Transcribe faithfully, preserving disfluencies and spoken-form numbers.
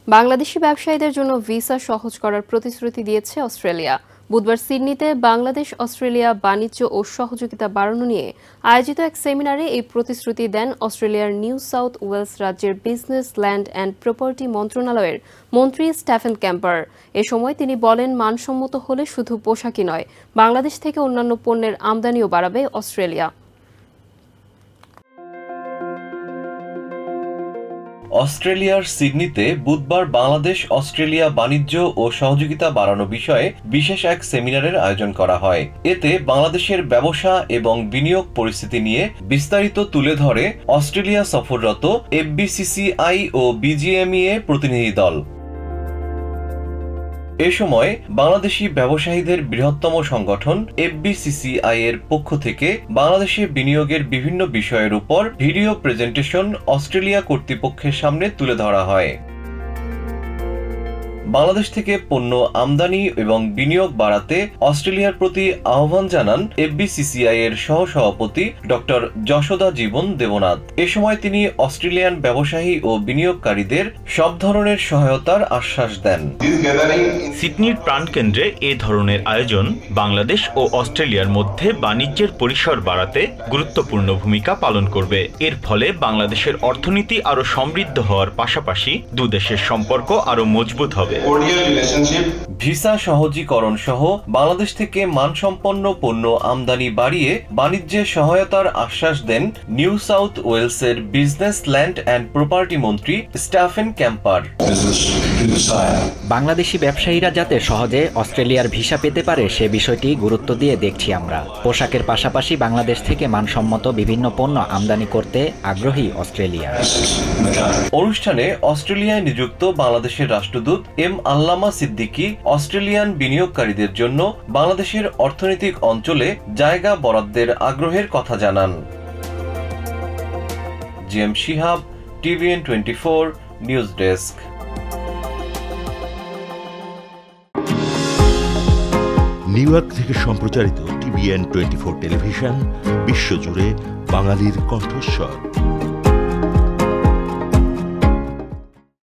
বাংলাদেশি ব্যবসায়ীদের জন্য ভিসা সহজ করার প্রতিশ্রুতি দিয়েছে অস্ট্রেলিয়া। বুধবার সিডনিতে বাংলাদেশ অস্ট্রেলিয়া বাণিজ্য ও সহযোগিতা বাড়ানো নিয়ে আয়োজিত এক সেমিনারে এই প্রতিশ্রুতি দেন অস্ট্রেলিয়ার নিউ সাউথ ওয়েলস রাজ্যের বিজনেস, ল্যান্ড অ্যান্ড প্রপার্টি মন্ত্রণালয়ের মন্ত্রী স্টেফেন ক্যাম্পার। এ সময় তিনি বলেন, মানসম্মত হলে শুধু পোশাকই নয়, বাংলাদেশ থেকে অন্যান্য পণ্যের আমদানিও বাড়াবে অস্ট্রেলিয়া। অস্ট্রেলিয়ার সিডনিতে বুধবার বাংলাদেশ অস্ট্রেলিয়া বাণিজ্য ও সহযোগিতা বাড়ানো বিষয়ে বিশেষ এক সেমিনারের আয়োজন করা হয়। এতে বাংলাদেশের ব্যবসা এবং বিনিয়োগ পরিস্থিতি নিয়ে বিস্তারিত তুলে ধরে অস্ট্রেলিয়া সফররত এফবিসিসিআই ও বিজিএমইএ প্রতিনিধি দল। এ সময় বাংলাদেশি ব্যবসায়ীদের বৃহত্তম সংগঠন এফবিসিসিআই এর পক্ষ থেকে বাংলাদেশে বিনিয়োগের বিভিন্ন বিষয়ের উপর ভিডিও প্রেজেন্টেশন অস্ট্রেলিয়া কর্তৃপক্ষের সামনে তুলে ধরা হয়। বাংলাদেশ থেকে পণ্য আমদানি এবং বিনিয়োগ বাড়াতে অস্ট্রেলিয়ার প্রতি আহ্বান জানান এফবিসিসিআই এর সহসভাপতি ডক্টর যশোদা জীবন দেবনাথ। এ সময় তিনি অস্ট্রেলিয়ান ব্যবসায়ী ও বিনিয়োগকারীদের সব ধরনের সহায়তার আশ্বাস দেন। সিডনির প্রাণকেন্দ্রে এ ধরনের আয়োজন বাংলাদেশ ও অস্ট্রেলিয়ার মধ্যে বাণিজ্যের পরিসর বাড়াতে গুরুত্বপূর্ণ ভূমিকা পালন করবে। এর ফলে বাংলাদেশের অর্থনীতি আরও সমৃদ্ধ হওয়ার পাশাপাশি দুদেশের সম্পর্ক আরও মজবুত হবে। ভিসা সহজীকরণ সহ বাংলাদেশ থেকে মানসম্পন্ন পণ্য আমদানি বাড়িয়ে বাণিজ্যে সহায়তার আশ্বাস দেন নিউ সাউথ ওয়েলসের বিজনেস, ল্যান্ড অ্যান্ড প্রপার্টি মন্ত্রী স্টেফেন ক্যাম্পার। বাংলাদেশি ব্যবসায়ীরা যাতে সহজে অস্ট্রেলিয়ার ভিসা পেতে পারে সে বিষয়টি গুরুত্ব দিয়ে দেখছি আমরা। পোশাকের পাশাপাশি বাংলাদেশ থেকে মানসম্মত বিভিন্ন পণ্য আমদানি করতে আগ্রহী অস্ট্রেলিয়া। অনুষ্ঠানে অস্ট্রেলিয়ায় নিযুক্ত বাংলাদেশের রাষ্ট্রদূত এম আল্লামা সিদ্দিকী অস্ট্রেলিয়ান বিনিয়োগকারীদের জন্য বাংলাদেশের অর্থনৈতিক অঞ্চলে জায়গা বরাদ্দের আগ্রহের কথা জানান। G M Shihab, TVN twenty four news desk. New York থেকে সম্প্রচারিত টিভিএন টোয়েন্টি ফোর টেলিভিশন বিশ্বজুড়ে বাঙালির কণ্ঠস্বর।